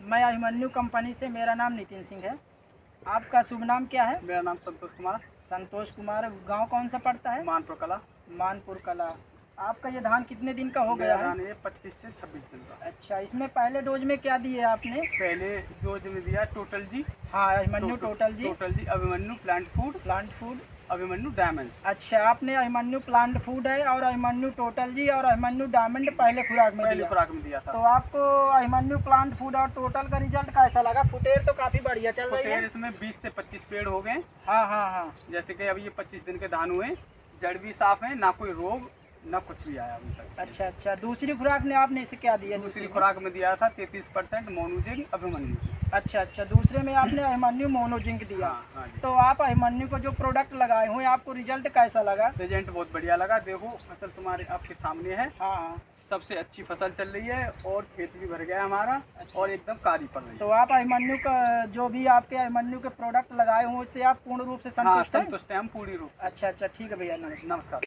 मैं अभिमन्यु कंपनी से, मेरा नाम नितिन सिंह है। आपका शुभ नाम क्या है? मेरा नाम संतोष कुमार। संतोष कुमार। गांव कौन सा पड़ता है? मानपुर कला। मानपुर कला। आपका ये धान कितने दिन का हो मेरा गया है? धान ये 25 से 26 दिन का। अच्छा, इसमें पहले डोज में क्या दिए आपने? पहले डोज में दिया टोटल जी। हाँ, Abhimanyu total ji. Total ji, Abhimanyu plant food, Abhimanyu diamond. अच्छा, आपने अभिमन्यु प्लांट फूड है और अभिमन्यु टोटल जी और अभिमन्यु डायमंड पहले खुराक में दिया था। तो आपको अभिमन्यु प्लांट फूड और टोटल का रिजल्ट कैसा लगा? फुटेर तो काफी बढ़िया चल रही है। इसमें 20 से 25 पेड़ हो गए। हाँ हाँ हाँ। जैसे कि अभी ये 25 दिन के धान हुए, जड़ भी साफ है, ना कोई रोग ना कुछ भी आया अभी तक। अच्छा अच्छा, दूसरी खुराक ने आपने इसे क्या दिया? दूसरी खुराक में दिया था 33% मोनोजिंक अभिमन्यु। अच्छा अच्छा, दूसरे में आपने अभिमन्यु मोनोजिंक दिया। हाँ तो आप अभिमन्यु को जो प्रोडक्ट लगाए हुए, आपको रिजल्ट कैसा लगा? रिजल्ट बहुत बढ़िया लगा। देखो फसल तुम्हारे आपके सामने है। हाँ, सबसे अच्छी फसल चल रही है और खेत भी भर गया हमारा। अच्छा। और एकदम कारी पड़ रही है। तो आप अभिमन्यु का जो भी आपके अभिमन्यु के प्रोडक्ट लगाए हुए, उससे आप पूर्ण रूप से संतुष्ट हैं? संतुष्ट हैं हम पूरी रूप से। अच्छा अच्छा, ठीक है भैया, नमस्कार।